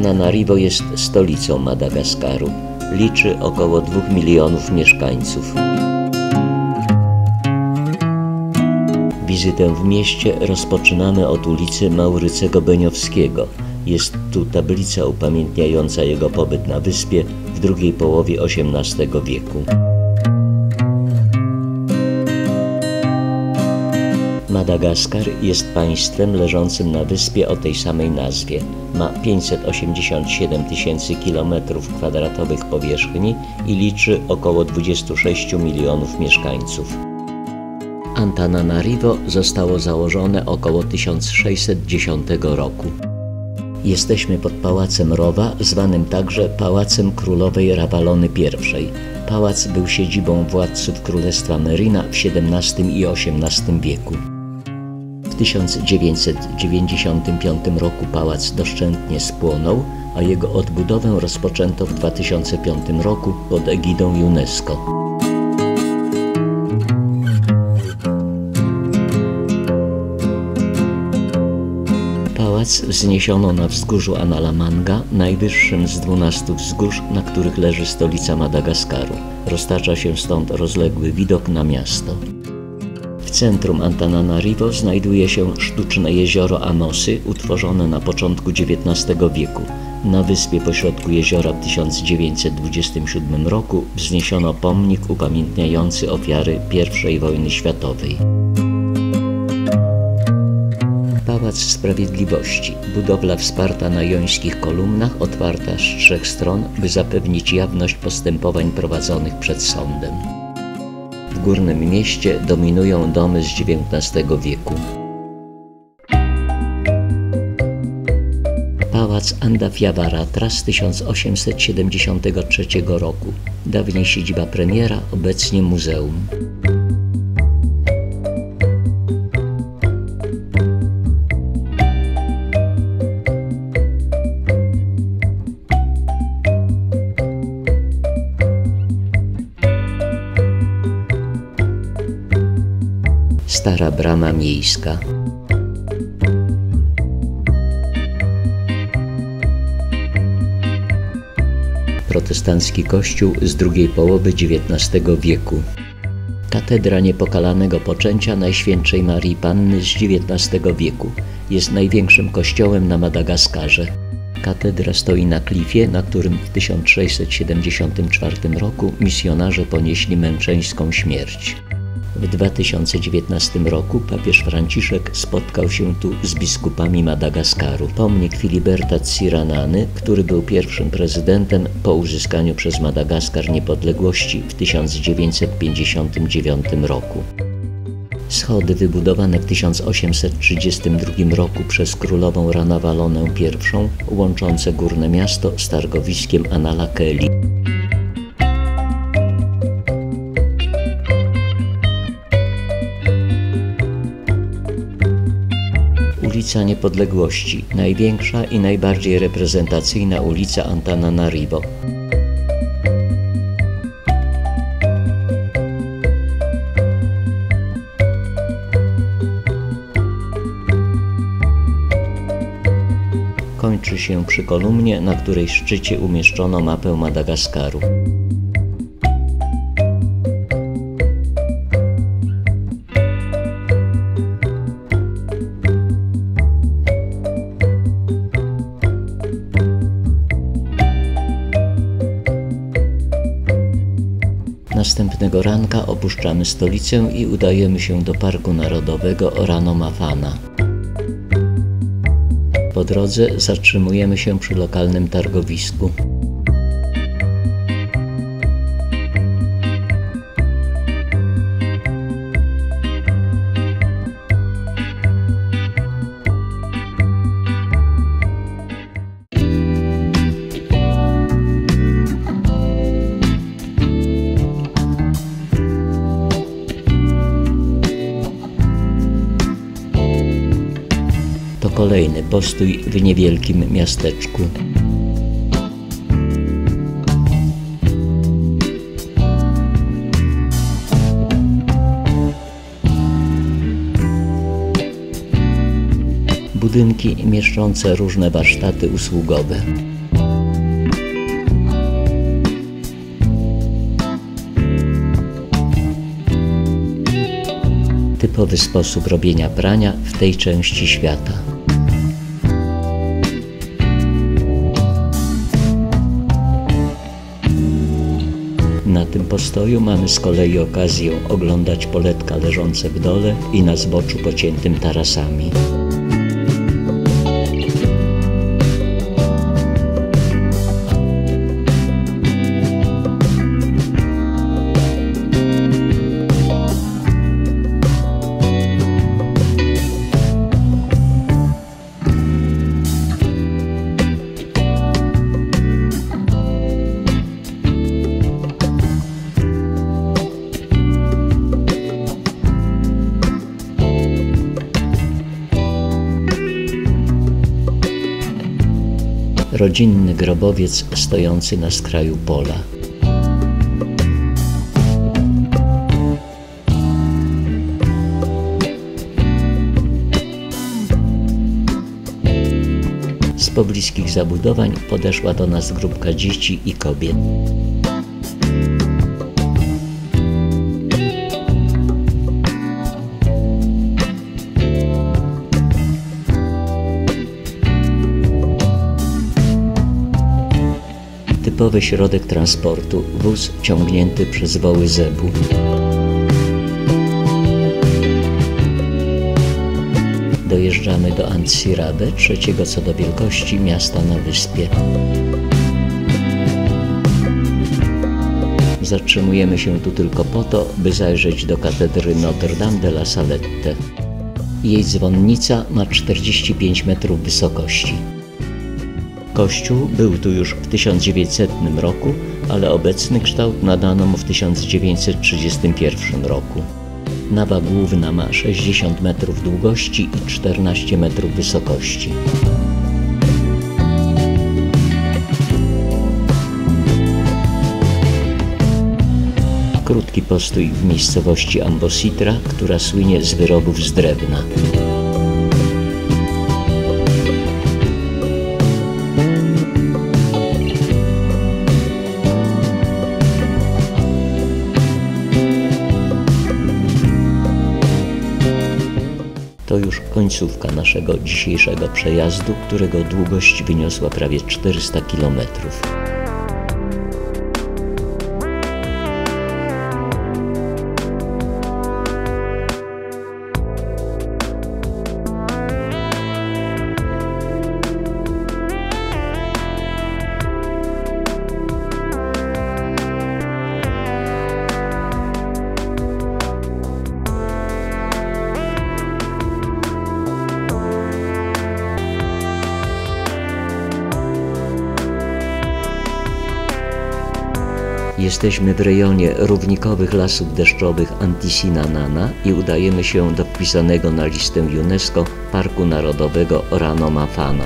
Antananarivo jest stolicą Madagaskaru. Liczy około 2 milionów mieszkańców. Wizytę w mieście rozpoczynamy od ulicy Maurycego Beniowskiego. Jest tu tablica upamiętniająca jego pobyt na wyspie w drugiej połowie XVIII wieku. Madagaskar jest państwem leżącym na wyspie o tej samej nazwie. Ma 587 000 km² powierzchni i liczy około 26 milionów mieszkańców. Antananarivo zostało założone około 1610 roku. Jesteśmy pod Pałacem Rowa, zwanym także Pałacem Królowej Rawalony I. Pałac był siedzibą władców Królestwa Merina w XVII i XVIII wieku. W 1995 roku pałac doszczętnie spłonął, a jego odbudowę rozpoczęto w 2005 roku pod egidą UNESCO. Pałac wzniesiono na wzgórzu Analamanga, najwyższym z 12 wzgórz, na których leży stolica Madagaskaru. Roztacza się stąd rozległy widok na miasto. W centrum Antananarivo znajduje się sztuczne jezioro Anosy, utworzone na początku XIX wieku. Na wyspie pośrodku jeziora w 1927 roku wzniesiono pomnik upamiętniający ofiary I wojny światowej. Pałac Sprawiedliwości. Budowla wsparta na jońskich kolumnach, otwarta z 3 stron, by zapewnić jawność postępowań prowadzonych przed sądem. W Górnym Mieście dominują domy z XIX wieku. Pałac Andafiavaratra z 1873 roku. Dawniej siedziba premiera, obecnie muzeum. Stara brama miejska. Protestancki kościół z drugiej połowy XIX wieku. Katedra Niepokalanego Poczęcia Najświętszej Marii Panny z XIX wieku. Jest największym kościołem na Madagaskarze. Katedra stoi na klifie, na którym w 1674 roku misjonarze ponieśli męczeńską śmierć. W 2019 roku papież Franciszek spotkał się tu z biskupami Madagaskaru. Pomnik Filiberta Tsiranany, który był pierwszym prezydentem po uzyskaniu przez Madagaskar niepodległości w 1959 roku. Schody wybudowane w 1832 roku przez królową Ranawalonę I, łączące górne miasto z targowiskiem Analakeli. Ulica Niepodległości, największa i najbardziej reprezentacyjna ulica Antananarivo. Kończy się przy kolumnie, na której szczycie umieszczono mapę Madagaskaru. Następnego ranka opuszczamy stolicę i udajemy się do Parku Narodowego Ranomafana. Po drodze zatrzymujemy się przy lokalnym targowisku. Kolejny postój w niewielkim miasteczku. Budynki mieszczące różne warsztaty usługowe. typowy sposób robienia prania w tej części świata. Na tym postoju mamy z kolei okazję oglądać poletka leżące w dole i na zboczu pociętym tarasami. Rodzinny grobowiec stojący na skraju pola. Z pobliskich zabudowań podeszła do nas grupka dzieci i kobiet. Typowy środek transportu, wóz ciągnięty przez woły zebu. Dojeżdżamy do Antsirabe, trzeciego co do wielkości miasta na wyspie. Zatrzymujemy się tu tylko po to, by zajrzeć do katedry Notre Dame de la Salette. Jej dzwonnica ma 45 metrów wysokości. Kościół był tu już w 1900 roku, ale obecny kształt nadano mu w 1931 roku. Nawa główna ma 60 metrów długości i 14 metrów wysokości. Krótki postój w miejscowości Ambositra, która słynie z wyrobów z drewna. To już końcówka naszego dzisiejszego przejazdu, którego długość wyniosła prawie 400 km. Jesteśmy w rejonie równikowych lasów deszczowych Antsiranana i udajemy się do wpisanego na listę UNESCO Parku Narodowego Ranomafana.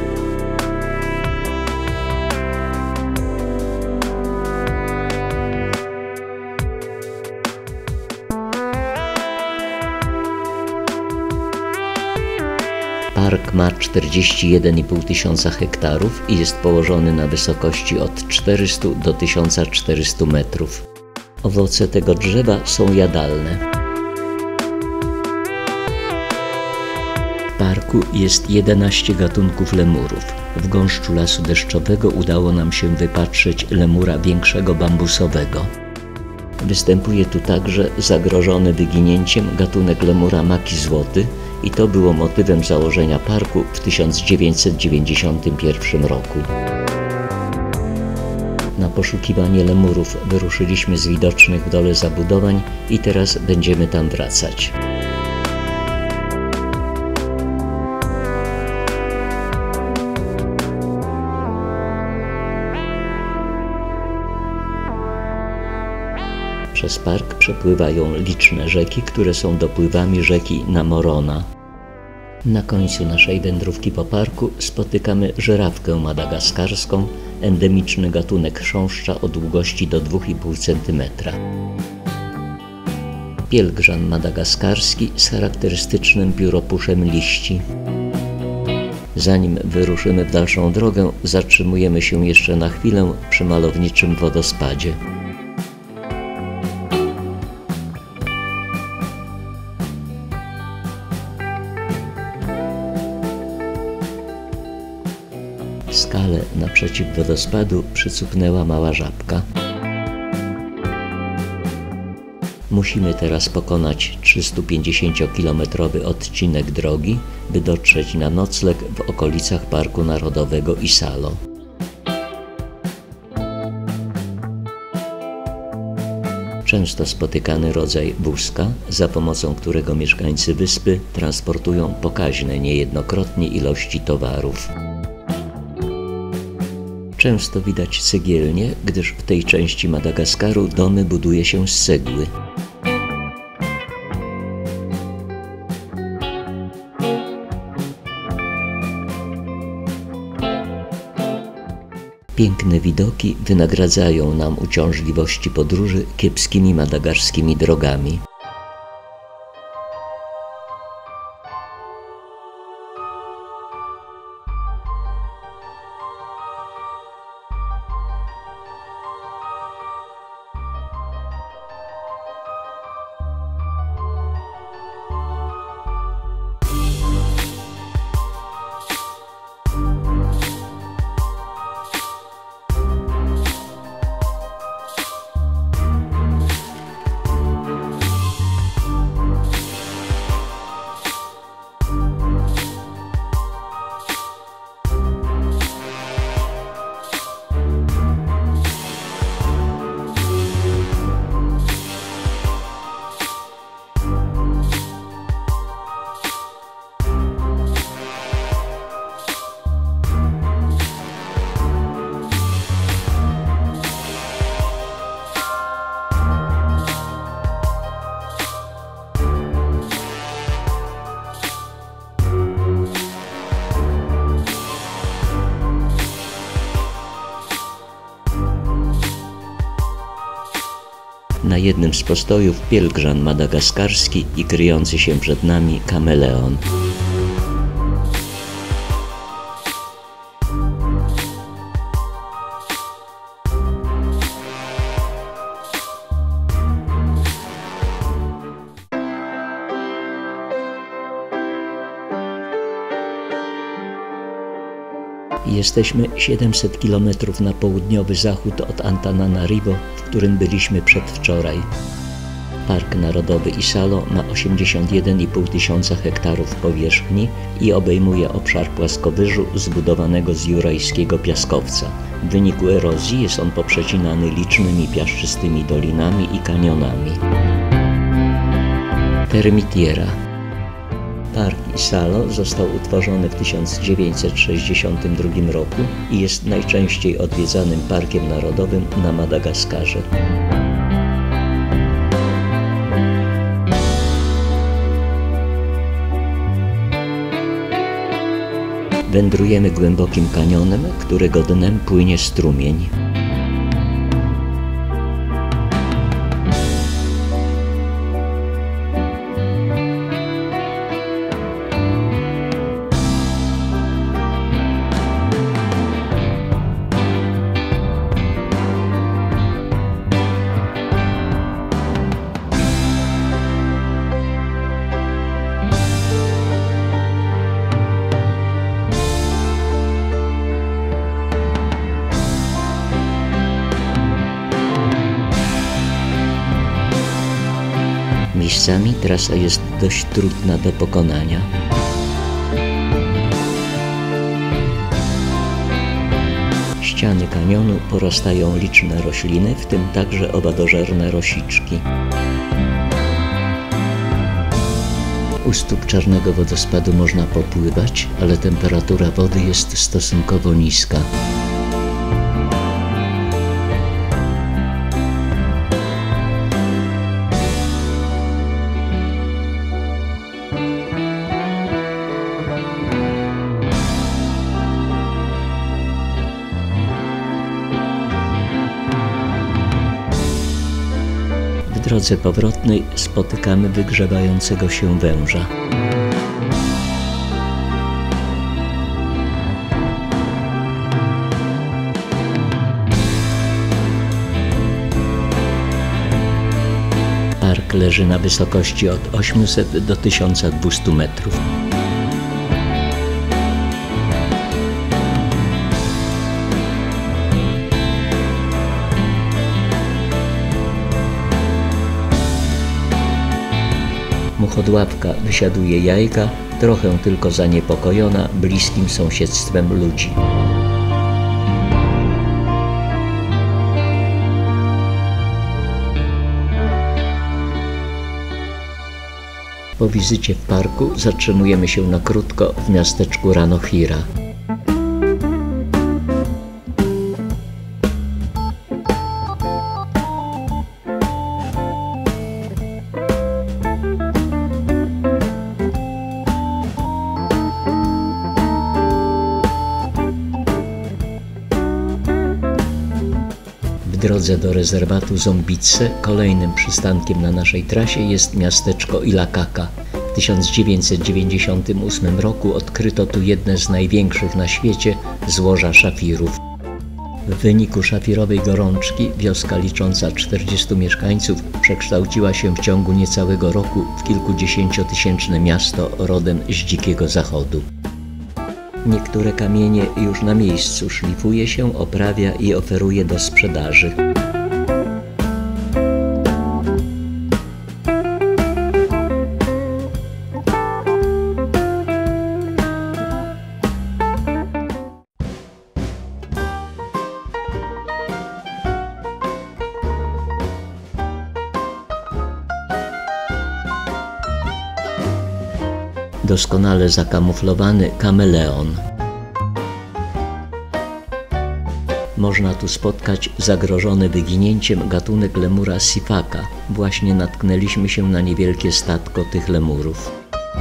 Park ma 41,5 tysiąca hektarów i jest położony na wysokości od 400 do 1400 metrów. Owoce tego drzewa są jadalne. W parku jest 11 gatunków lemurów. W gąszczu lasu deszczowego udało nam się wypatrzeć lemura większego bambusowego. Występuje tu także zagrożony wyginięciem gatunek lemura maki złoty i to było motywem założenia parku w 1991 roku. Na poszukiwanie lemurów wyruszyliśmy z widocznych w dole zabudowań i teraz będziemy tam wracać. Przez park przepływają liczne rzeki, które są dopływami rzeki Namorona. Na końcu naszej wędrówki po parku spotykamy żyrawkę madagaskarską, endemiczny gatunek chrząszcza o długości do 2,5 cm. Pielgrzan madagaskarski z charakterystycznym pióropuszem liści. Zanim wyruszymy w dalszą drogę, zatrzymujemy się jeszcze na chwilę przy malowniczym wodospadzie. naprzeciw wodospadu przycupnęła mała żabka. Musimy teraz pokonać 350-kilometrowy odcinek drogi, by dotrzeć na nocleg w okolicach Parku Narodowego Isalo. Często spotykany rodzaj wózka, za pomocą którego mieszkańcy wyspy transportują pokaźne niejednokrotnie ilości towarów. Często widać cegielnie, gdyż w tej części Madagaskaru domy buduje się z cegły. Piękne widoki wynagradzają nam uciążliwości podróży kiepskimi madagaskarskimi drogami. Na jednym z postojów pielgrzym madagaskarski i kryjący się przed nami kameleon. Jesteśmy 700 km na południowy zachód od Antananarivo, w którym byliśmy przedwczoraj. Park Narodowy Isalo ma 81,5 tysiąca hektarów powierzchni i obejmuje obszar płaskowyżu zbudowanego z jurajskiego piaskowca. W wyniku erozji jest on poprzecinany licznymi piaszczystymi dolinami i kanionami. Termitiera. Park Isalo został utworzony w 1962 roku i jest najczęściej odwiedzanym parkiem narodowym na Madagaskarze. Wędrujemy głębokim kanionem, którego dnem płynie strumień. Miejscami trasa jest dość trudna do pokonania. Ściany kanionu porastają liczne rośliny, w tym także owadożerne rosiczki. U stóp czarnego wodospadu można popływać, ale temperatura wody jest stosunkowo niska. W drodze powrotnej spotykamy wygrzewającego się węża. Park leży na wysokości od 800 do 1200 metrów. Muchodłapka wysiaduje jajka, trochę tylko zaniepokojona bliskim sąsiedztwem ludzi. Po wizycie w parku zatrzymujemy się na krótko w miasteczku Ranohira. W drodze do rezerwatu Zombice kolejnym przystankiem na naszej trasie jest miasteczko Ilakaka. W 1998 roku odkryto tu jedne z największych na świecie złoża szafirów. W wyniku szafirowej gorączki wioska licząca 40 mieszkańców przekształciła się w ciągu niecałego roku w kilkudziesięciotysięczne miasto rodem z Dzikiego Zachodu. Niektóre kamienie już na miejscu szlifuje się, oprawia i oferuje do sprzedaży. Doskonale zakamuflowany kameleon. Można tu spotkać zagrożony wyginięciem gatunek lemura sifaka. Właśnie natknęliśmy się na niewielkie statko tych lemurów.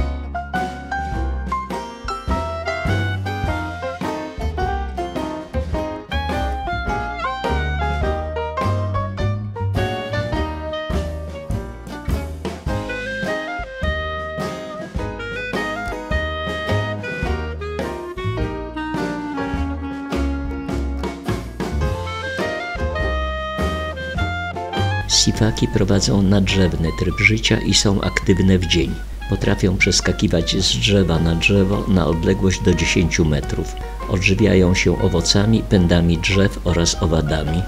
Sifaki prowadzą nadrzewny tryb życia i są aktywne w dzień. Potrafią przeskakiwać z drzewa na drzewo na odległość do 10 metrów. Odżywiają się owocami, pędami drzew oraz owadami.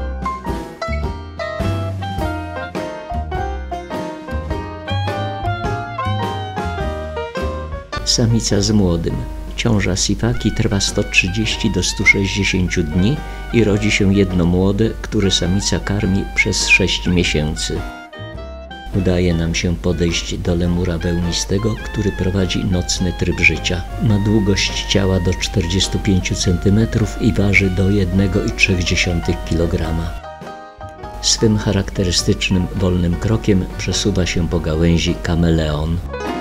Samica z młodym. Ciąża sifaki trwa 130 do 160 dni i rodzi się jedno młode, które samica karmi przez 6 miesięcy. Udaje nam się podejść do lemura wełnistego, który prowadzi nocny tryb życia. Ma długość ciała do 45 cm i waży do 1,3 kg. Swym charakterystycznym wolnym krokiem przesuwa się po gałęzi kameleon.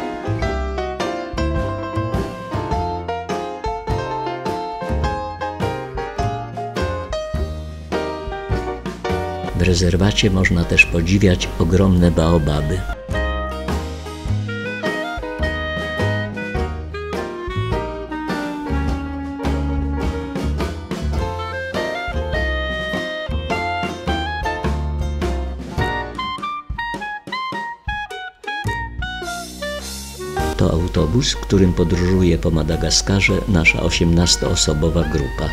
W rezerwacie można też podziwiać ogromne baobaby. To autobus, którym podróżuje po Madagaskarze nasza 18-osobowa grupa.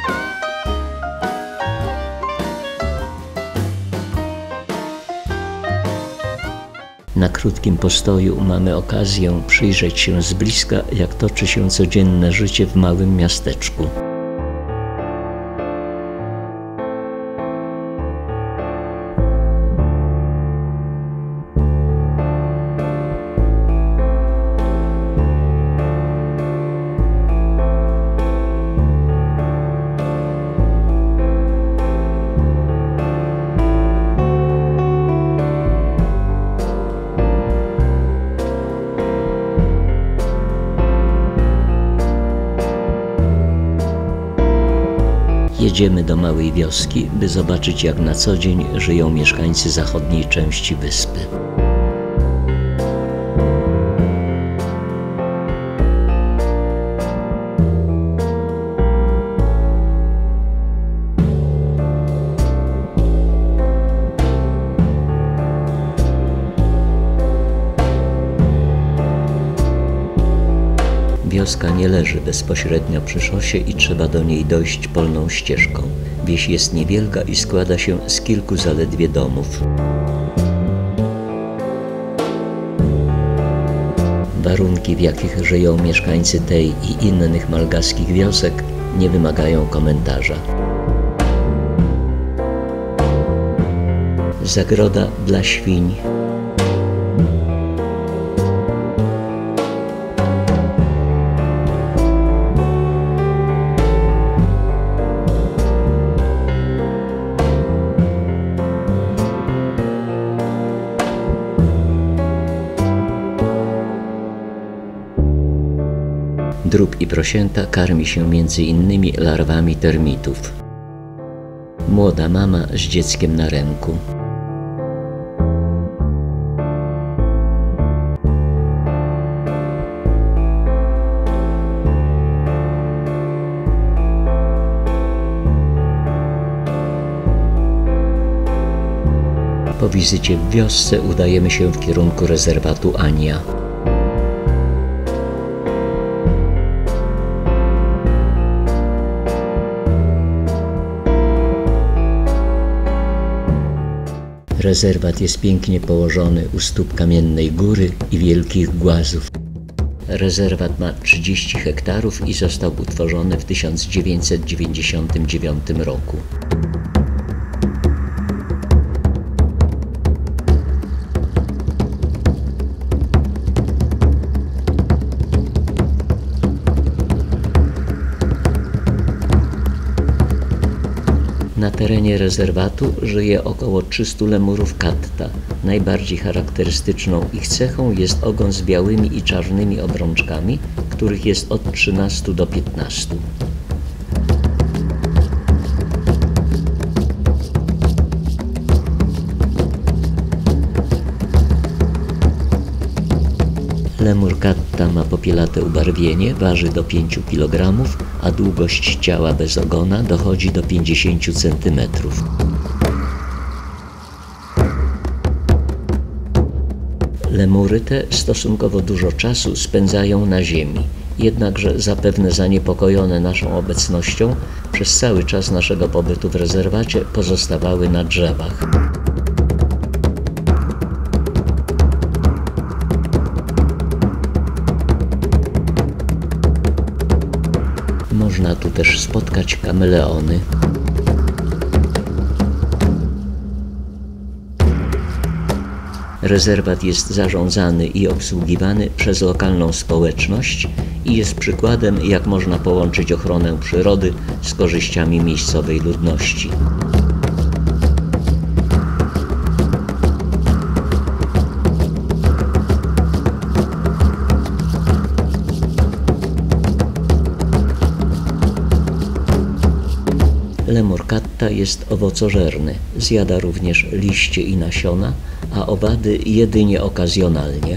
Na krótkim postoju mamy okazję przyjrzeć się z bliska, jak toczy się codzienne życie w małym miasteczku. Jedziemy do małej wioski, by zobaczyć, jak na co dzień żyją mieszkańcy zachodniej części wyspy. Wioska nie leży bezpośrednio przy szosie i trzeba do niej dojść polną ścieżką. Wieś jest niewielka i składa się z kilku zaledwie domów. Warunki, w jakich żyją mieszkańcy tej i innych malgaskich wiosek, nie wymagają komentarza. Zagroda dla świń. Drób i prosięta karmi się między innymi larwami termitów. Młoda mama z dzieckiem na ręku. Po wizycie w wiosce udajemy się w kierunku rezerwatu Ania. Rezerwat jest pięknie położony u stóp kamiennej góry i wielkich głazów. Rezerwat ma 30 hektarów i został utworzony w 1999 roku. Na terenie rezerwatu żyje około 300 lemurów katta. Najbardziej charakterystyczną ich cechą jest ogon z białymi i czarnymi obrączkami, których jest od 13 do 15. Lemur katta ma popielate ubarwienie, waży do 5 kg, a długość ciała bez ogona dochodzi do 50 cm. Lemury te stosunkowo dużo czasu spędzają na ziemi, jednakże zapewne zaniepokojone naszą obecnością przez cały czas naszego pobytu w rezerwacie pozostawały na drzewach. Można tu też spotkać kameleony. Rezerwat jest zarządzany i obsługiwany przez lokalną społeczność i jest przykładem, jak można połączyć ochronę przyrody z korzyściami miejscowej ludności. Lemur katta jest owocożerny, zjada również liście i nasiona, a owady jedynie okazjonalnie.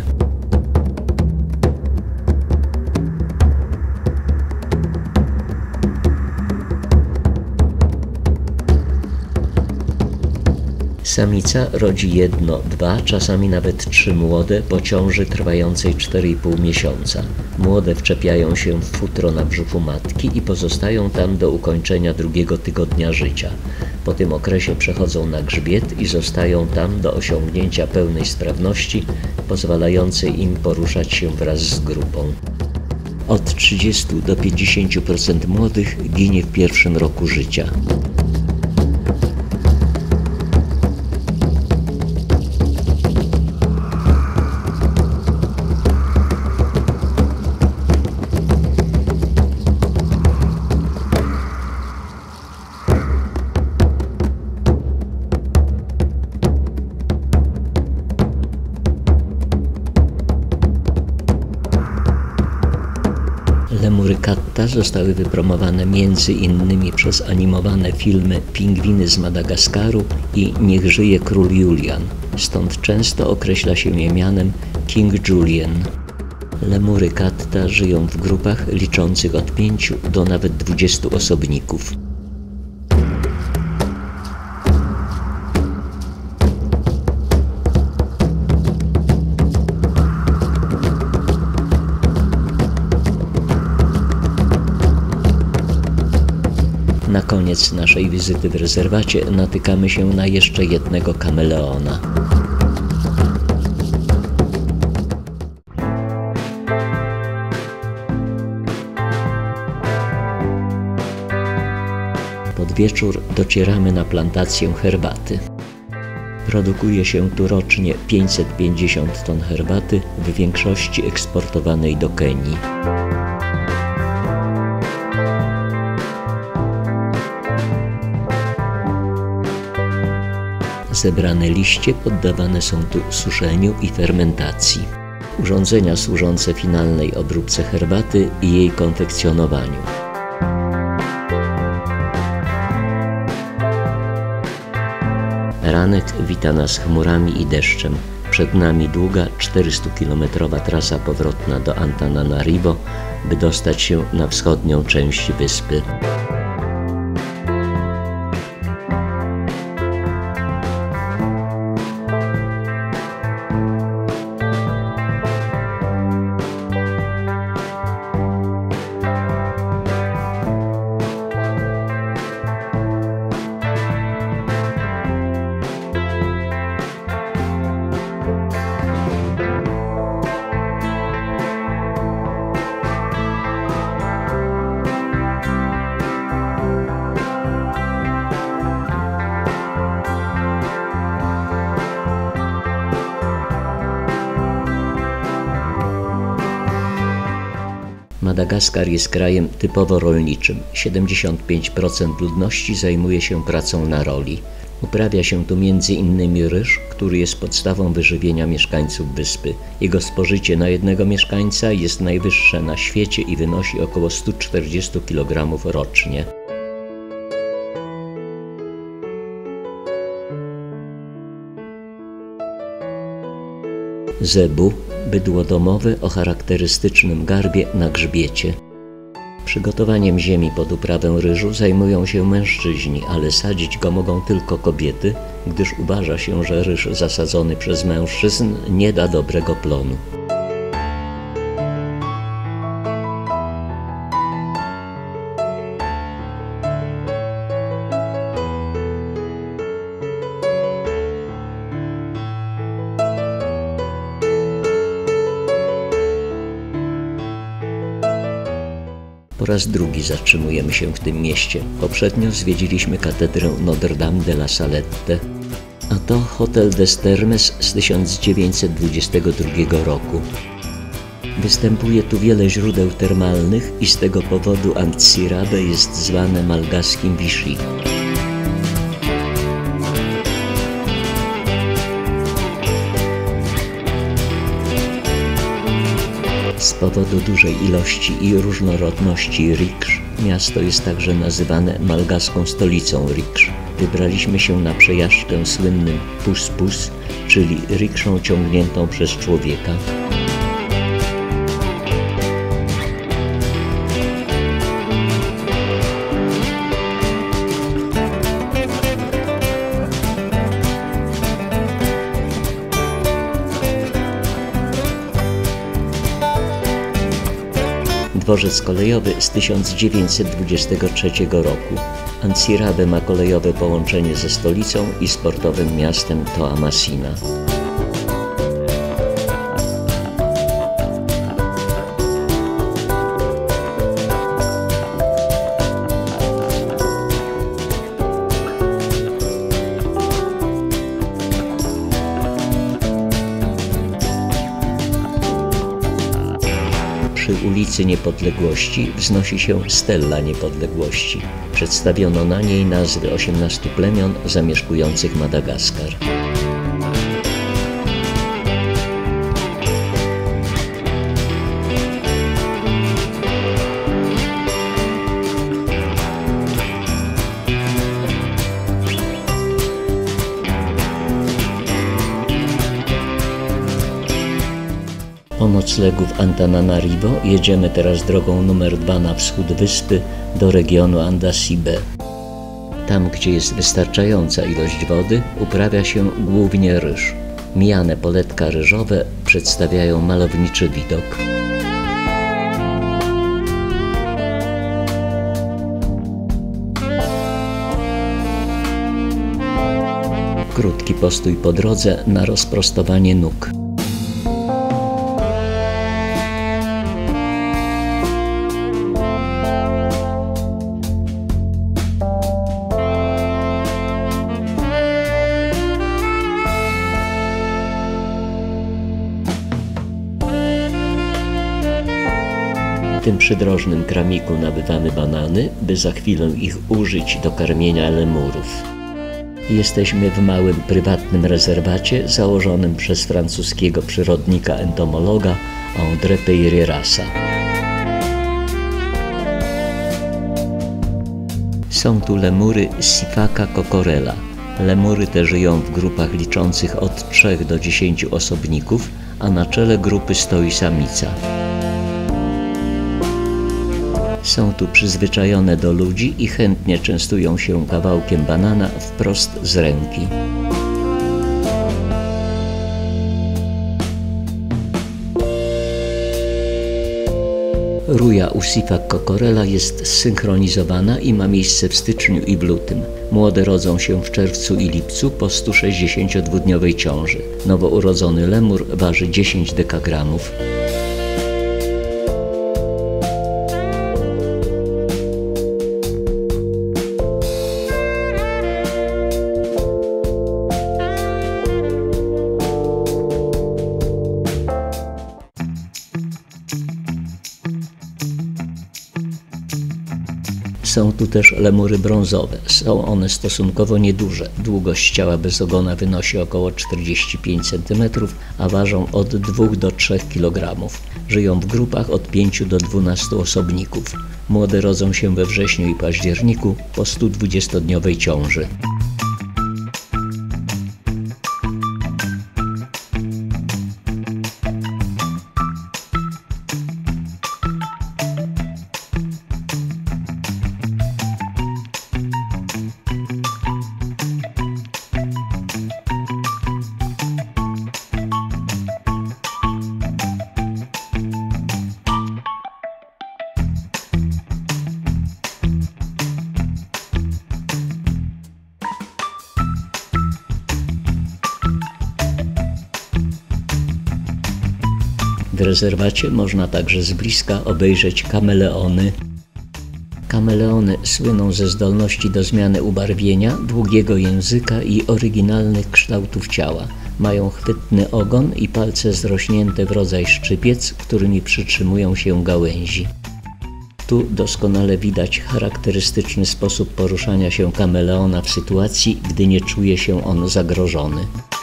Samica rodzi 1, 2, czasami nawet 3 młode po ciąży trwającej 4,5 miesiąca. Młode wczepiają się w futro na brzuchu matki i pozostają tam do ukończenia 2. tygodnia życia. Po tym okresie przechodzą na grzbiet i zostają tam do osiągnięcia pełnej sprawności, pozwalającej im poruszać się wraz z grupą. Od 30 do 50% młodych ginie w pierwszym roku życia. Lemury katta zostały wypromowane m.in. przez animowane filmy Pingwiny z Madagaskaru i Niech żyje król Julian, stąd często określa się je mianem King Julian. Lemury katta żyją w grupach liczących od 5 do nawet 20 osobników. Na koniec naszej wizyty w rezerwacie natykamy się na jeszcze jednego kameleona. wieczór docieramy na plantację herbaty. Produkuje się tu rocznie 550 ton herbaty, w większości eksportowanej do Kenii. Zebrane liście poddawane są tu suszeniu i fermentacji. Urządzenia służące finalnej obróbce herbaty i jej konfekcjonowaniu. Ranek wita nas chmurami i deszczem. Przed nami długa 400-kilometrowa trasa powrotna do Antananarivo, by dostać się na wschodnią część wyspy. Madagaskar jest krajem typowo rolniczym. 75% ludności zajmuje się pracą na roli. Uprawia się tu m.in. ryż, który jest podstawą wyżywienia mieszkańców wyspy. Jego spożycie na jednego mieszkańca jest najwyższe na świecie i wynosi około 140 kg rocznie. Zebu, bydło domowe o charakterystycznym garbie na grzbiecie. Przygotowaniem ziemi pod uprawę ryżu zajmują się mężczyźni, ale sadzić go mogą tylko kobiety, gdyż uważa się, że ryż zasadzony przez mężczyzn nie da dobrego plonu. Po raz drugi zatrzymujemy się w tym mieście. Poprzednio zwiedziliśmy katedrę Notre Dame de la Salette, a to Hotel des Termes z 1922 roku. Występuje tu wiele źródeł termalnych i z tego powodu Antsirabe jest zwane malgaskim Vichy. Z powodu dużej ilości i różnorodności riksz, miasto jest także nazywane malgaską stolicą riksz. Wybraliśmy się na przejażdżkę słynnym pus-pus, czyli rikszą ciągniętą przez człowieka. Dworzec kolejowy z 1923 roku. Antsirabe ma kolejowe połączenie ze stolicą i sportowym miastem Toamasina. Przy ulicy Niepodległości wznosi się Stella Niepodległości. Przedstawiono na niej nazwy 18 plemion zamieszkujących Madagaskar. Po noclegu w Antananarivo jedziemy teraz drogą numer 2 na wschód wyspy do regionu Andasibe. Tam, gdzie jest wystarczająca ilość wody, uprawia się głównie ryż. Mijane poletka ryżowe przedstawiają malowniczy widok. Krótki postój po drodze na rozprostowanie nóg. tym przydrożnym kramiku nabywamy banany, by za chwilę ich użyć do karmienia lemurów. Jesteśmy w małym, prywatnym rezerwacie założonym przez francuskiego przyrodnika entomologa André Peyrerasa. Są tu lemury Sifaka cocorella. Lemury te żyją w grupach liczących od 3 do 10 osobników, a na czele grupy stoi samica. Są tu przyzwyczajone do ludzi i chętnie częstują się kawałkiem banana wprost z ręki. Ruja u Sifaka cocorella jest zsynchronizowana i ma miejsce w styczniu i w lutym. Młode rodzą się w czerwcu i lipcu po 162-dniowej ciąży. Nowo urodzony lemur waży 10 dekagramów. Są tu też lemury brązowe. Są one stosunkowo nieduże. Długość ciała bez ogona wynosi około 45 cm, a ważą od 2 do 3 kg. Żyją w grupach od 5 do 12 osobników. Młode rodzą się we wrześniu i październiku po 120-dniowej ciąży. W rezerwacie można także z bliska obejrzeć kameleony. Kameleony słyną ze zdolności do zmiany ubarwienia, długiego języka i oryginalnych kształtów ciała. Mają chwytny ogon i palce zrośnięte w rodzaj szczypiec, którymi przytrzymują się gałęzi. Tu doskonale widać charakterystyczny sposób poruszania się kameleona w sytuacji, gdy nie czuje się on zagrożony.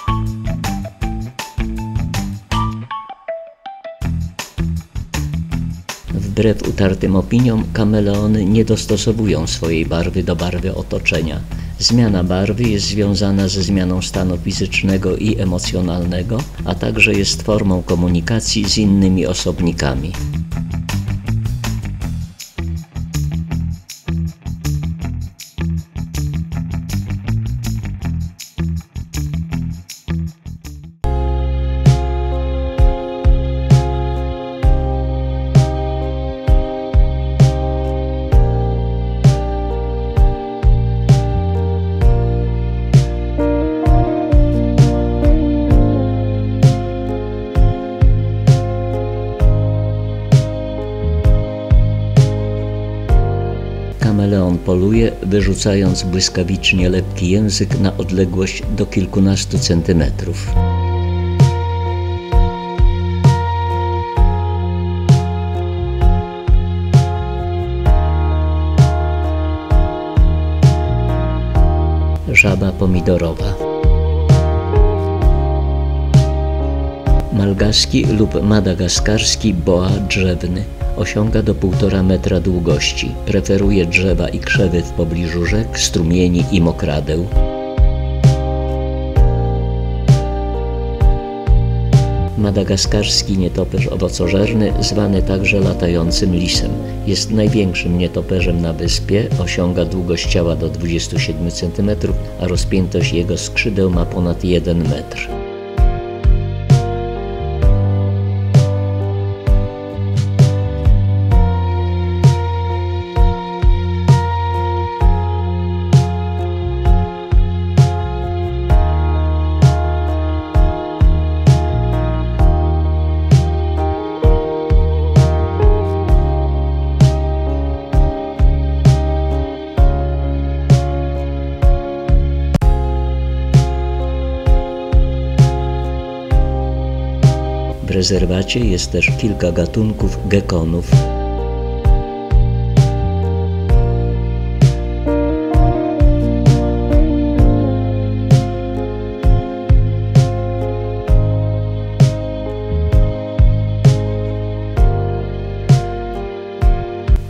Wbrew utartym opiniom, kameleony nie dostosowują swojej barwy do barwy otoczenia. Zmiana barwy jest związana ze zmianą stanu fizycznego i emocjonalnego, a także jest formą komunikacji z innymi osobnikami. Kameleon poluje, wyrzucając błyskawicznie lepki język na odległość do kilkunastu centymetrów. Żaba pomidorowa. Malgaski lub madagaskarski boa drzewny. Osiąga do 1,5 metra długości. Preferuje drzewa i krzewy w pobliżu rzek, strumieni i mokradeł. Madagaskarski nietoperz owocożerny, zwany także latającym lisem. Jest największym nietoperzem na wyspie, osiąga długość ciała do 27 cm, a rozpiętość jego skrzydeł ma ponad 1 metr. W rezerwacie jest też kilka gatunków gekonów.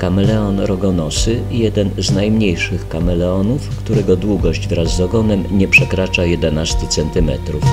Kameleon rogonosy, jeden z najmniejszych kameleonów, którego długość wraz z ogonem nie przekracza 11 cm.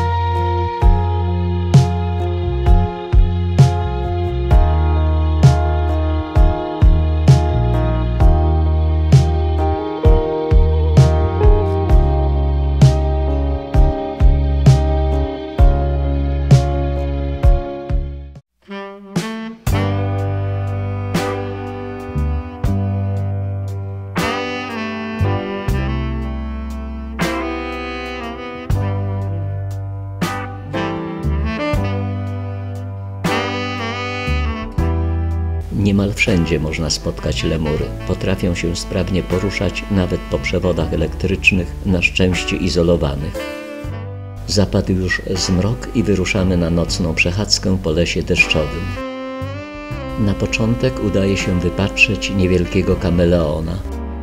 Niemal wszędzie można spotkać lemury. Potrafią się sprawnie poruszać nawet po przewodach elektrycznych, na szczęście izolowanych. Zapadł już zmrok i wyruszamy na nocną przechadzkę po lesie deszczowym. Na początek udaje się wypatrzeć niewielkiego kameleona.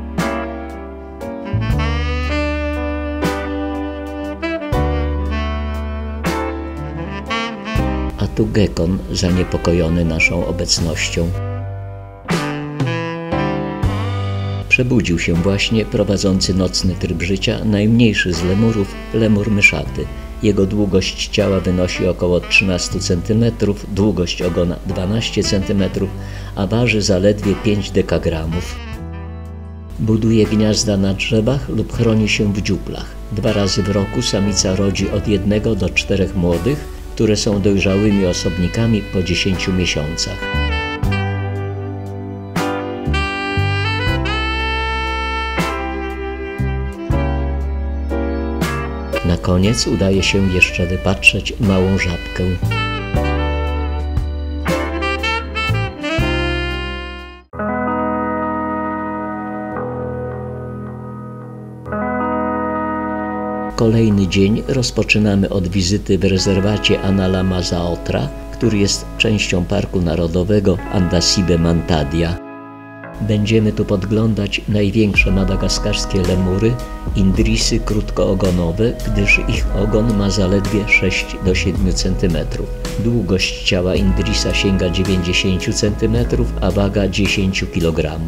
A tu gekon zaniepokojony naszą obecnością. Przebudził się właśnie prowadzący nocny tryb życia najmniejszy z lemurów, lemur myszaty. Jego długość ciała wynosi około 13 cm, długość ogona 12 cm, a waży zaledwie 5 dekagramów. Buduje gniazda na drzewach lub chroni się w dziuplach. 2 razy w roku samica rodzi od 1 do 4 młodych, które są dojrzałymi osobnikami po 10 miesiącach. Na koniec udaje się jeszcze wypatrzeć małą żabkę. Kolejny dzień rozpoczynamy od wizyty w rezerwacie Analamaza-Otra, który jest częścią Parku Narodowego Andasibe-Mantadia. Będziemy tu podglądać największe madagaskarskie lemury, indrisy krótkoogonowe, gdyż ich ogon ma zaledwie 6 do 7 cm. Długość ciała indrisa sięga 90 cm, a waga 10 kg.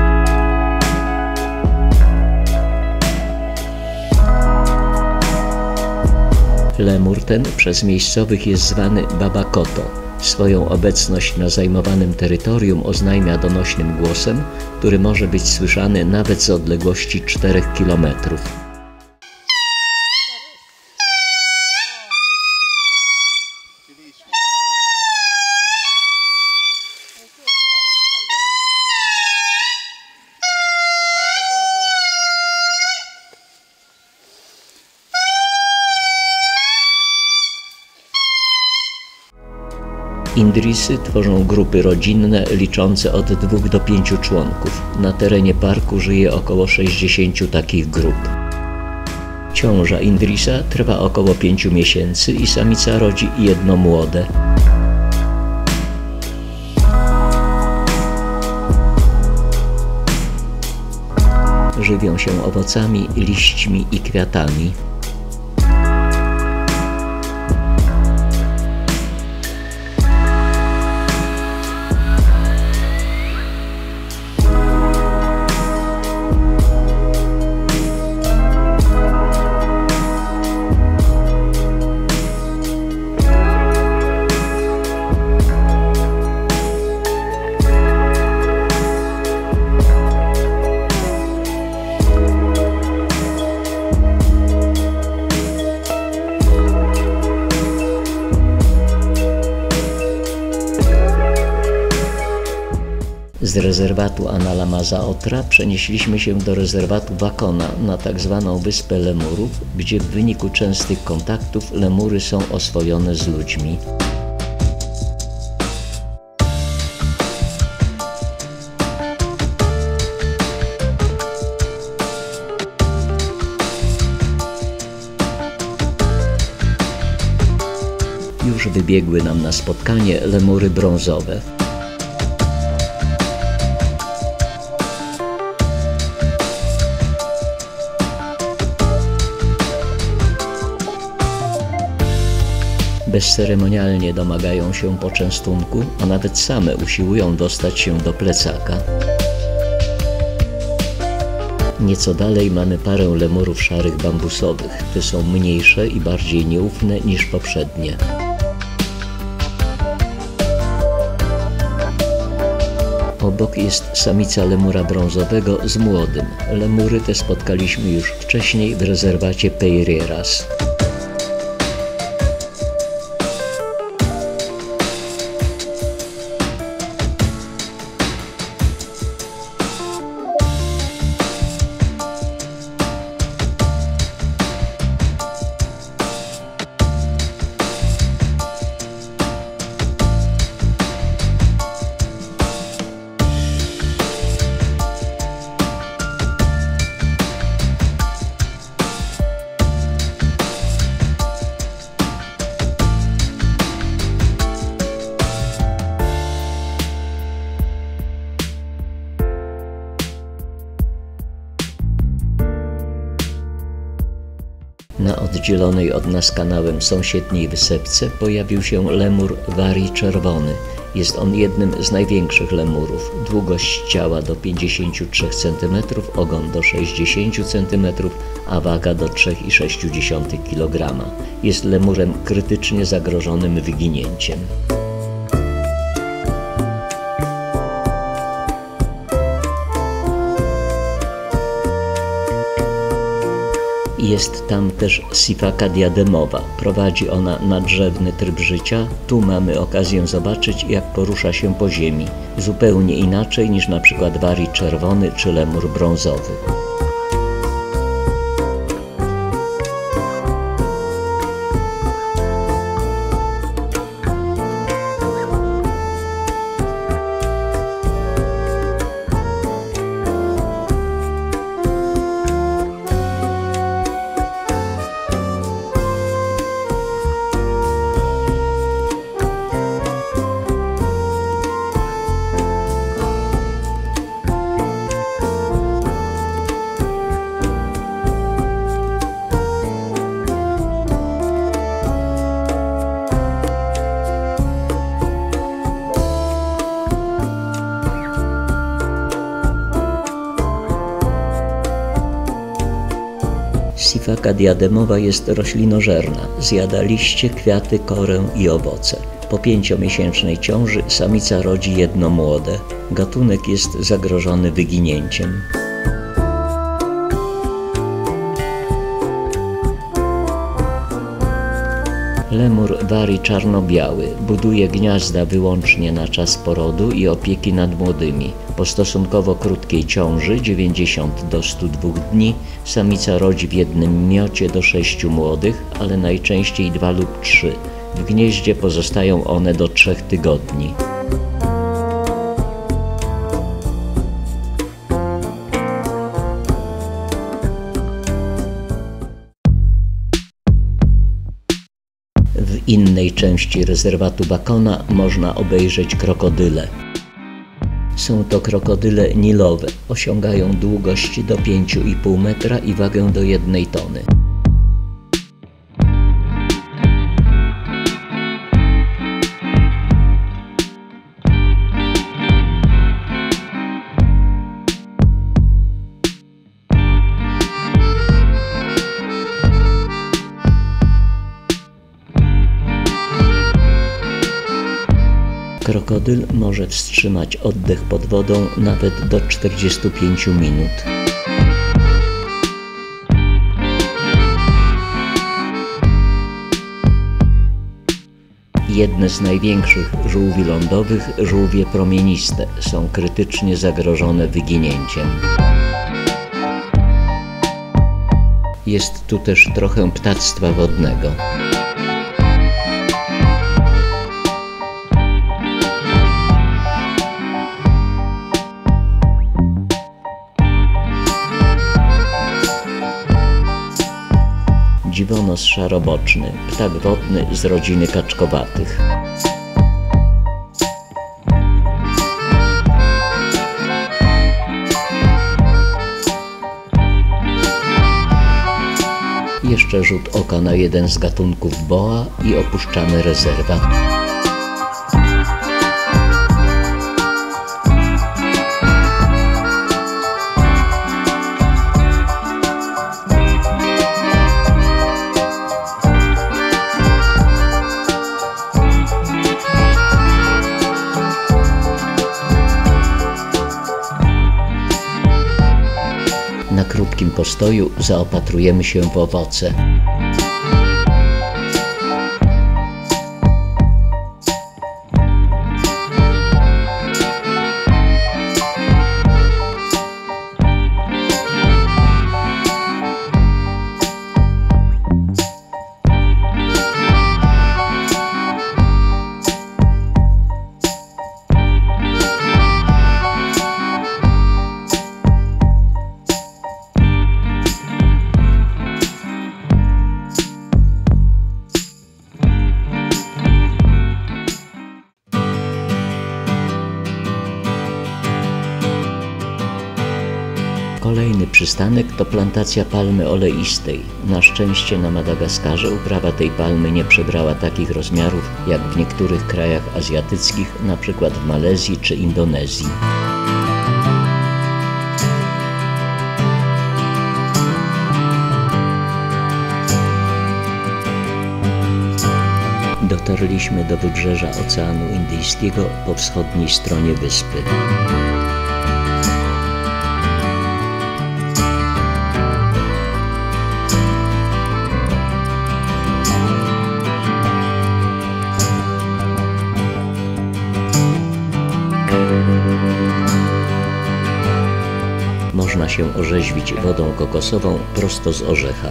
Lemur ten przez miejscowych jest zwany Babakoto. Swoją obecność na zajmowanym terytorium oznajmia donośnym głosem, który może być słyszany nawet z odległości 4 km. Indrisy tworzą grupy rodzinne liczące od 2 do 5 członków. Na terenie parku żyje około 60 takich grup. Ciąża indrisa trwa około 5 miesięcy i samica rodzi 1 młode. Żywią się owocami, liśćmi i kwiatami. Z rezerwatu Analamaza-Otra przenieśliśmy się do rezerwatu Wakona na tzw. Wyspę Lemurów, gdzie w wyniku częstych kontaktów lemury są oswojone z ludźmi. Już wybiegły nam na spotkanie lemury brązowe. Bezceremonialnie domagają się poczęstunku, a nawet same usiłują dostać się do plecaka. Nieco dalej mamy parę lemurów szarych bambusowych. Te są mniejsze i bardziej nieufne niż poprzednie. Obok jest samica lemura brązowego z młodym. Lemury te spotkaliśmy już wcześniej w rezerwacie Pereiras. Na oddzielonej od nas kanałem sąsiedniej wysepce pojawił się lemur Vari czerwony. Jest on jednym z największych lemurów. Długość ciała do 53 cm, ogon do 60 cm, a waga do 3,6 kg. Jest lemurem krytycznie zagrożonym wyginięciem. Jest tam też sifaka diademowa. Prowadzi ona nadrzewny tryb życia. Tu mamy okazję zobaczyć, jak porusza się po ziemi. Zupełnie inaczej niż na przykład Vari czerwony czy lemur brązowy. Sifaka diademowa jest roślinożerna. Zjada liście, kwiaty, korę i owoce. Po 5-miesięcznej ciąży samica rodzi jedno młode. Gatunek jest zagrożony wyginięciem. Lemur Vari czarno-biały buduje gniazda wyłącznie na czas porodu i opieki nad młodymi. Po stosunkowo krótkiej ciąży, 90 do 102 dni, samica rodzi w jednym miocie do 6 młodych, ale najczęściej 2 lub 3. W gnieździe pozostają one do 3 tygodni. W innej części rezerwatu Bacona można obejrzeć krokodyle. Są to krokodyle nilowe. Osiągają długość do 5,5 metra i wagę do 1 tony. Krokodyl może wstrzymać oddech pod wodą nawet do 45 minut. Jedne z największych żółwi lądowych, żółwie promieniste, są krytycznie zagrożone wyginięciem. Jest tu też trochę ptactwa wodnego. Dziwonos szaroboczny, ptak wodny z rodziny kaczkowatych. Jeszcze rzut oka na jeden z gatunków boa i opuszczamy rezerwat. postoju zaopatrujemy się w owoce. Kolejny przystanek to plantacja palmy oleistej. Na szczęście na Madagaskarze uprawa tej palmy nie przybrała takich rozmiarów jak w niektórych krajach azjatyckich, np. w Malezji czy Indonezji. Dotarliśmy do wybrzeża Oceanu Indyjskiego po wschodniej stronie wyspy. Można się orzeźwić wodą kokosową prosto z orzecha.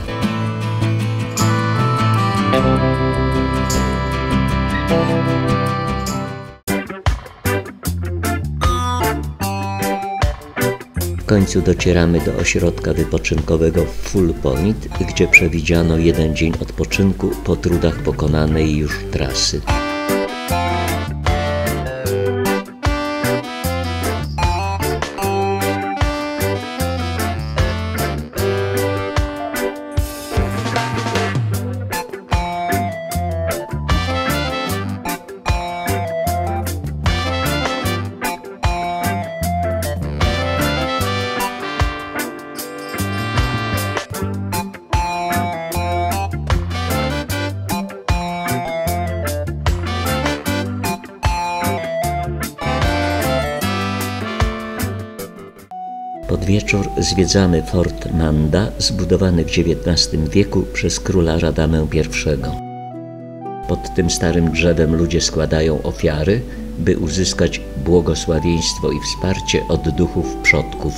W końcu docieramy do ośrodka wypoczynkowego Full Point, gdzie przewidziano 1 dzień odpoczynku po trudach pokonanej już trasy. Pod wieczór zwiedzamy Fort Manda, zbudowany w XIX wieku przez króla Radamę I. Pod tym starym drzewem ludzie składają ofiary, by uzyskać błogosławieństwo i wsparcie od duchów przodków.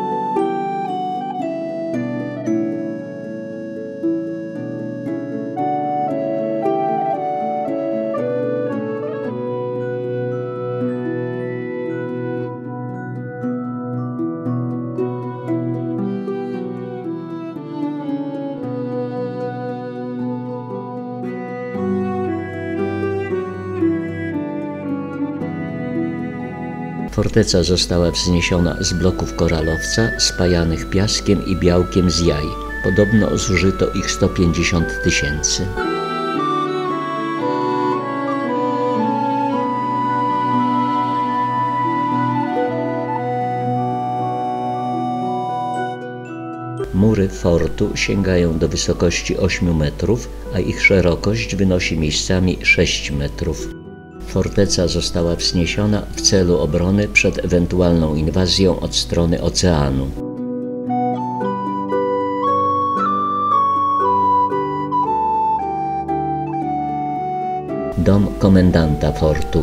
Forteca została wzniesiona z bloków koralowca spajanych piaskiem i białkiem z jaj. Podobno zużyto ich 150 000. Mury fortu sięgają do wysokości 8 metrów, a ich szerokość wynosi miejscami 6 metrów. Forteca została wzniesiona w celu obrony przed ewentualną inwazją od strony oceanu. Dom komendanta fortu.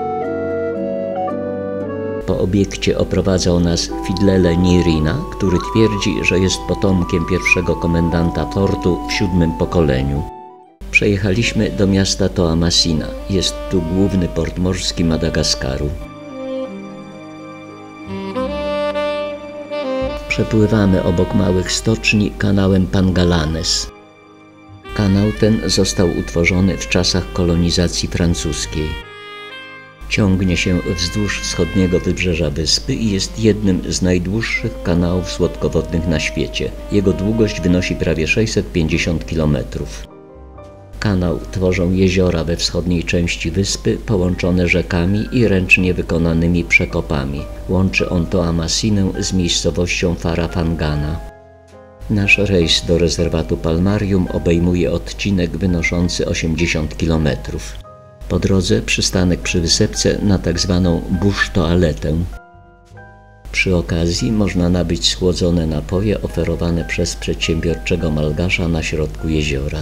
Po obiekcie oprowadzał nas Fidlele Nyirina, który twierdzi, że jest potomkiem pierwszego komendanta fortu w 7. pokoleniu. Przejechaliśmy do miasta Toamasina. Jest tu główny port morski Madagaskaru. Przepływamy obok małych stoczni kanałem Pangalanes. Kanał ten został utworzony w czasach kolonizacji francuskiej. Ciągnie się wzdłuż wschodniego wybrzeża wyspy i jest jednym z najdłuższych kanałów słodkowodnych na świecie. Jego długość wynosi prawie 650 km. Kanał tworzą jeziora we wschodniej części wyspy, połączone rzekami i ręcznie wykonanymi przekopami. Łączy on Toamasinę z miejscowością Farafangana. Nasz rejs do rezerwatu Palmarium obejmuje odcinek wynoszący 80 km. Po drodze przystanek przy wysepce na tzw. bush toaletę. Przy okazji można nabyć schłodzone napoje oferowane przez przedsiębiorczego malgasza na środku jeziora.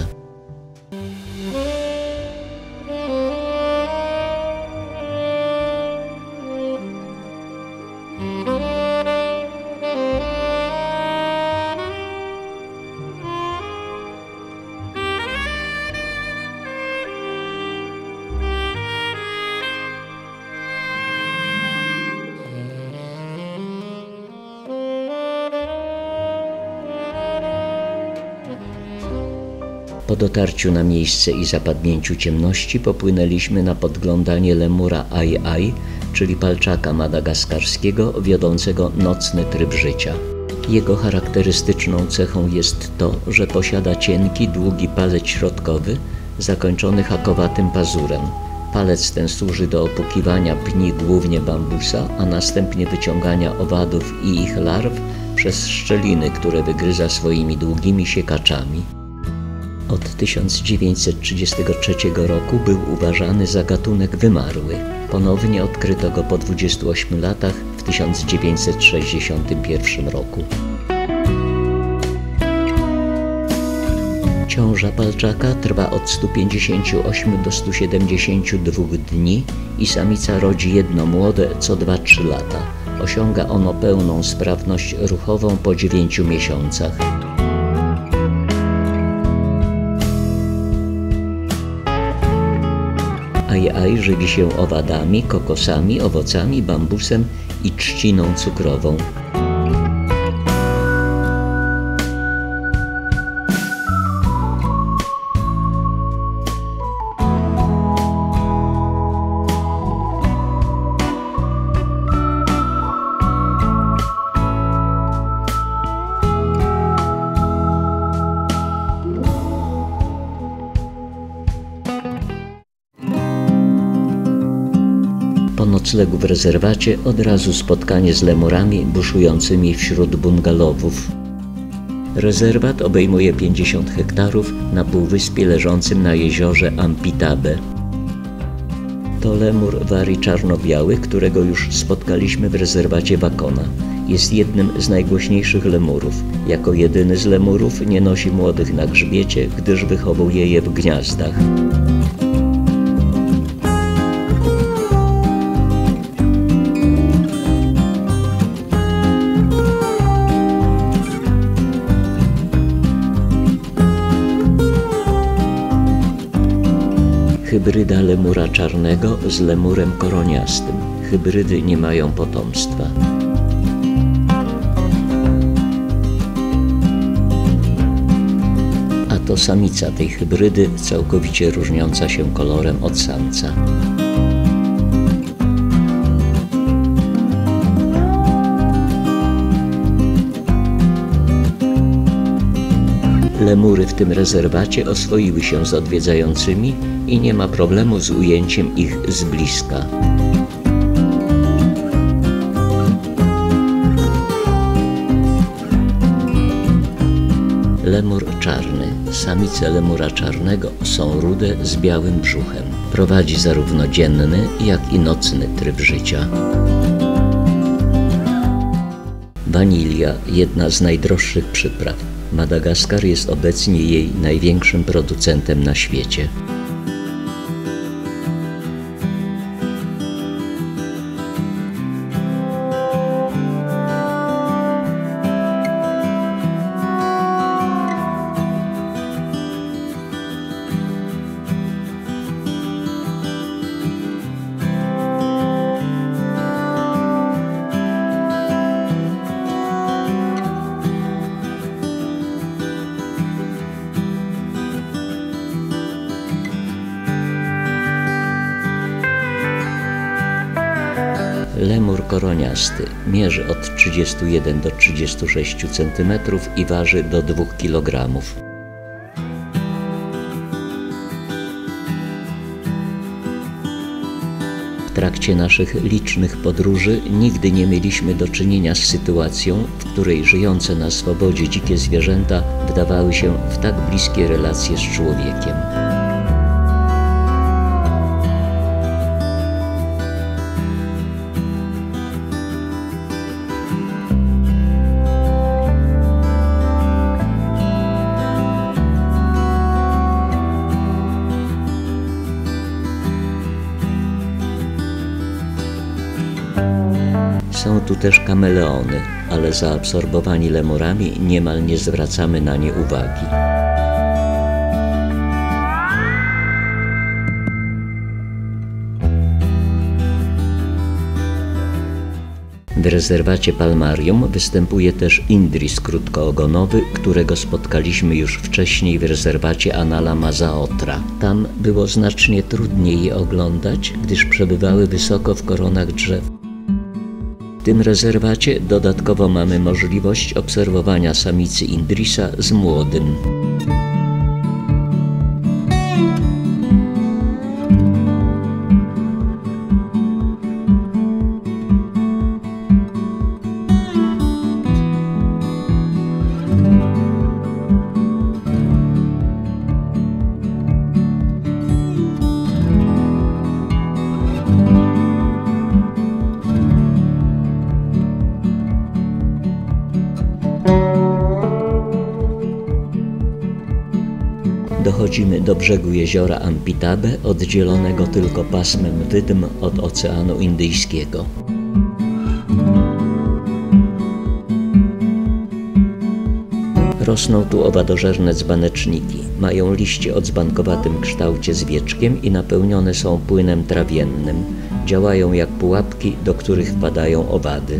Po dotarciu na miejsce i zapadnięciu ciemności popłynęliśmy na podglądanie lemura Ai, czyli palczaka madagaskarskiego wiodącego nocny tryb życia. Jego charakterystyczną cechą jest to, że posiada cienki, długi palec środkowy zakończony hakowatym pazurem. Palec ten służy do opukiwania pni głównie bambusa, a następnie wyciągania owadów i ich larw przez szczeliny, które wygryza swoimi długimi siekaczami. Od 1933 roku był uważany za gatunek wymarły. Ponownie odkryto go po 28 latach w 1961 roku. Ciąża palczaka trwa od 158 do 172 dni i samica rodzi jedno młode co 2-3 lata. Osiąga ono pełną sprawność ruchową po 9 miesiącach. Ai żywi się owadami, kokosami, owocami, bambusem i trzciną cukrową. Po noclegu w rezerwacie od razu spotkanie z lemurami buszującymi wśród bungalowów. Rezerwat obejmuje 50 hektarów na półwyspie leżącym na jeziorze Ampitabe. To lemur warii czarno-biały, którego już spotkaliśmy w rezerwacie Wakona. Jest jednym z najgłośniejszych lemurów. Jako jedyny z lemurów nie nosi młodych na grzbiecie, gdyż wychowuje je w gniazdach. Hybryda lemura czarnego z lemurem koroniastym. Hybrydy nie mają potomstwa. A to samica tej hybrydy, całkowicie różniąca się kolorem od samca. Lemury w tym rezerwacie oswoiły się z odwiedzającymi i nie ma problemu z ujęciem ich z bliska. Lemur czarny. Samice lemura czarnego są rude z białym brzuchem. Prowadzi zarówno dzienny, jak i nocny tryb życia. Wanilia, jedna z najdroższych przypraw. Madagaskar jest obecnie jej największym producentem na świecie. Lemur koroniasty mierzy od 31 do 36 cm i waży do 2 kg. W trakcie naszych licznych podróży nigdy nie mieliśmy do czynienia z sytuacją, w której żyjące na swobodzie dzikie zwierzęta wdawały się w tak bliskie relacje z człowiekiem. Są tu też kameleony, ale zaabsorbowani lemurami niemal nie zwracamy na nie uwagi. W rezerwacie Palmarium występuje też indris krótkoogonowy, którego spotkaliśmy już wcześniej w rezerwacie Anala Mazaotra. Tam było znacznie trudniej je oglądać, gdyż przebywały wysoko w koronach drzew. W tym rezerwacie dodatkowo mamy możliwość obserwowania samicy indrisa z młodym. Dochodzimy do brzegu jeziora Ampitabe, oddzielonego tylko pasmem wydm od Oceanu Indyjskiego. Rosną tu owadożerne dzbaneczniki. Mają liście o dzbankowatym kształcie z wieczkiem i napełnione są płynem trawiennym. Działają jak pułapki, do których wpadają owady.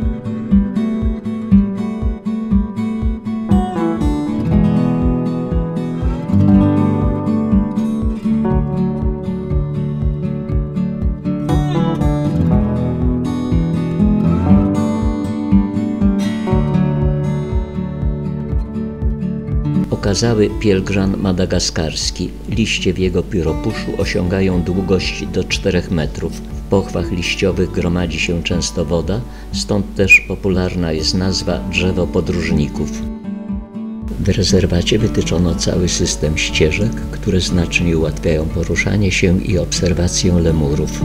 Okazały pielgrzan madagaskarski. Liście w jego pióropuszu osiągają długość do 4 metrów. W pochwach liściowych gromadzi się często woda, stąd też popularna jest nazwa drzewo podróżników. W rezerwacie wytyczono cały system ścieżek, które znacznie ułatwiają poruszanie się i obserwację lemurów.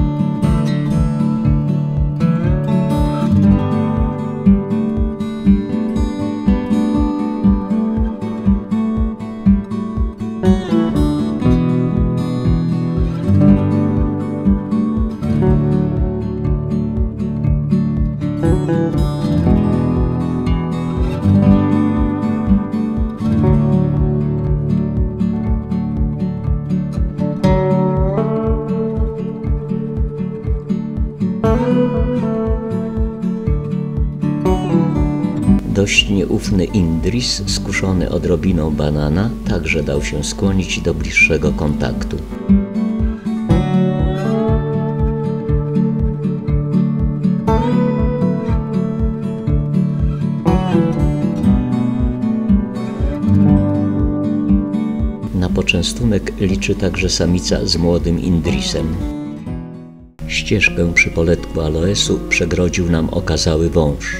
Dość nieufny indris, skuszony odrobiną banana, także dał się skłonić do bliższego kontaktu. Na poczęstunek liczy także samica z młodym indrisem. Ścieżkę przy poletku aloesu przegrodził nam okazały wąż.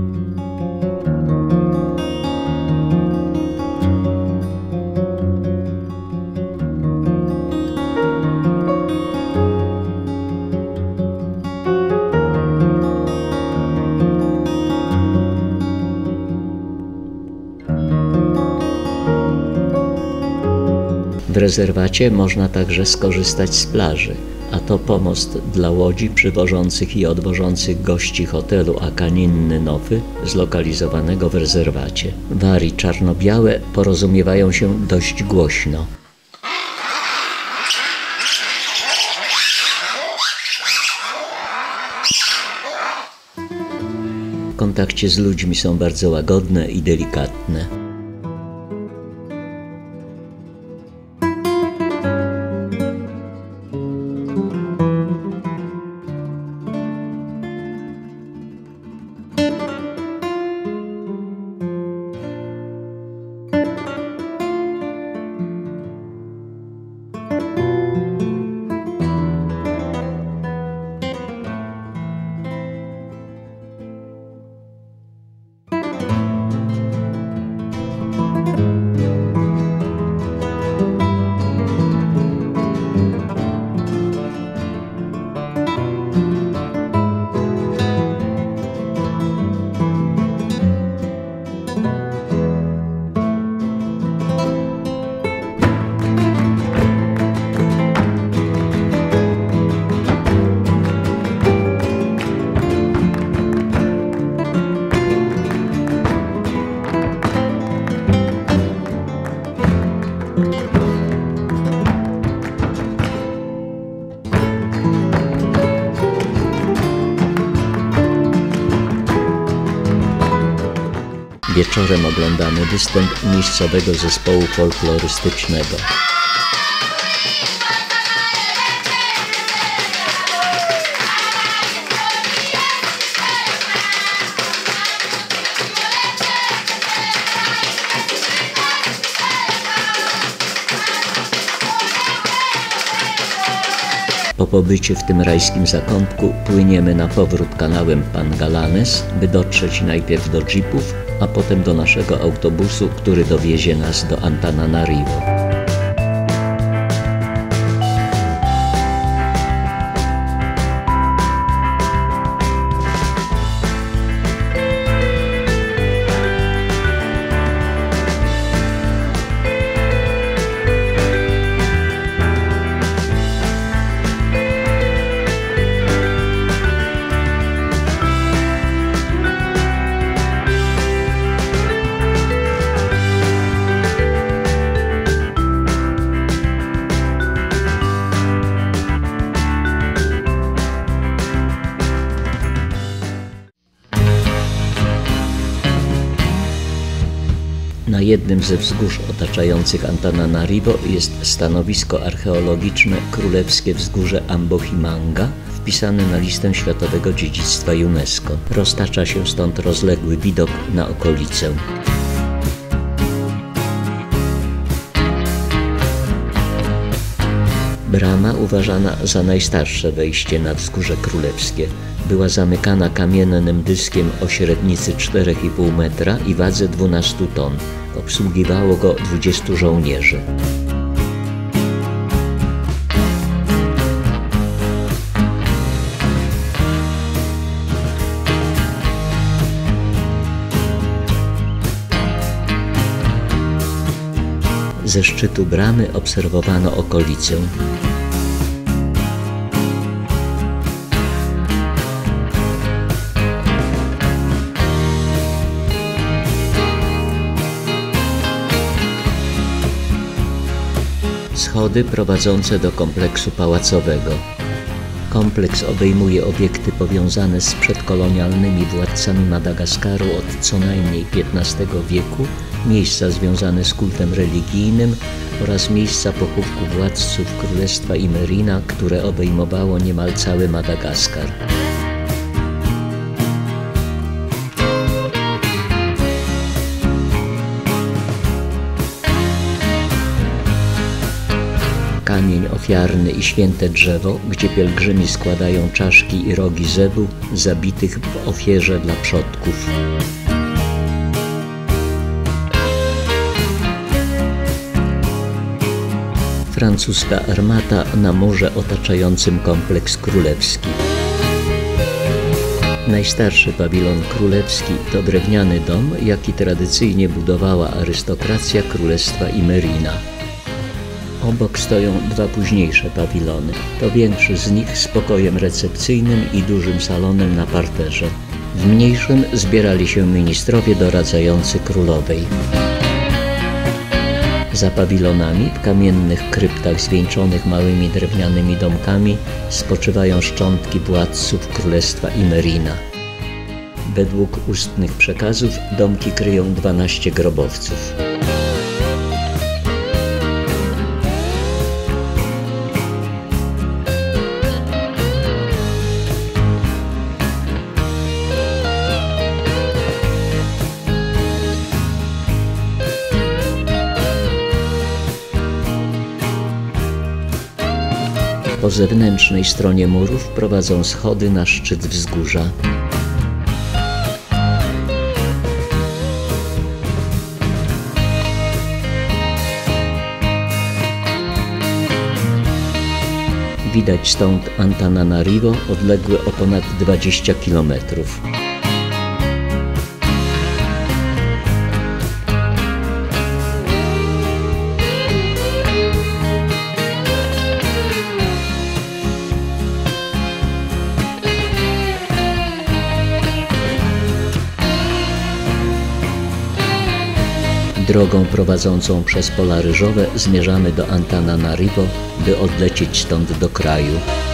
W rezerwacie można także skorzystać z plaży, a to pomost dla łodzi przywożących i odwożących gości hotelu Akaninny Nowy, zlokalizowanego w rezerwacie. Wari czarno-białe porozumiewają się dość głośno. W kontakcie z ludźmi są bardzo łagodne i delikatne. Wieczorem oglądamy występ miejscowego zespołu folklorystycznego. Po pobycie w tym rajskim zakątku płyniemy na powrót kanałem Pangalanes, by dotrzeć najpierw do jeepów, a potem do naszego autobusu, który dowiezie nas do Antananarivo. Na jednym ze wzgórz otaczających Antananarivo jest stanowisko archeologiczne Królewskie Wzgórze Ambohimanga, wpisane na listę Światowego Dziedzictwa UNESCO. Roztacza się stąd rozległy widok na okolicę. Brama, uważana za najstarsze wejście na Wzgórze Królewskie, była zamykana kamiennym dyskiem o średnicy 4,5 metra i wadze 12 ton. Obsługiwało go 20 żołnierzy. Ze szczytu bramy obserwowano okolicę. Schody prowadzące do kompleksu pałacowego. Kompleks obejmuje obiekty powiązane z przedkolonialnymi władcami Madagaskaru od co najmniej XV wieku, miejsca związane z kultem religijnym oraz miejsca pochówku władców Królestwa Imerina, które obejmowało niemal cały Madagaskar. Kamień ofiarny i święte drzewo, gdzie pielgrzymi składają czaszki i rogi zebu zabitych w ofierze dla przodków. Francuska armata na murze otaczającym kompleks królewski. Najstarszy pawilon królewski to drewniany dom, jaki tradycyjnie budowała arystokracja Królestwa Imerina. Obok stoją dwa późniejsze pawilony. To większy z nich z pokojem recepcyjnym i dużym salonem na parterze. W mniejszym zbierali się ministrowie doradzający królowej. Za pawilonami, w kamiennych kryptach zwieńczonych małymi drewnianymi domkami, spoczywają szczątki władców Królestwa Imerina. Według ustnych przekazów domki kryją 12 grobowców. Po zewnętrznej stronie murów prowadzą schody na szczyt wzgórza. Widać stąd Antananarivo, odległe o ponad 20 kilometrów. Drogą prowadzącą przez pola ryżowe zmierzamy do Antananarivo, by odlecieć stąd do kraju.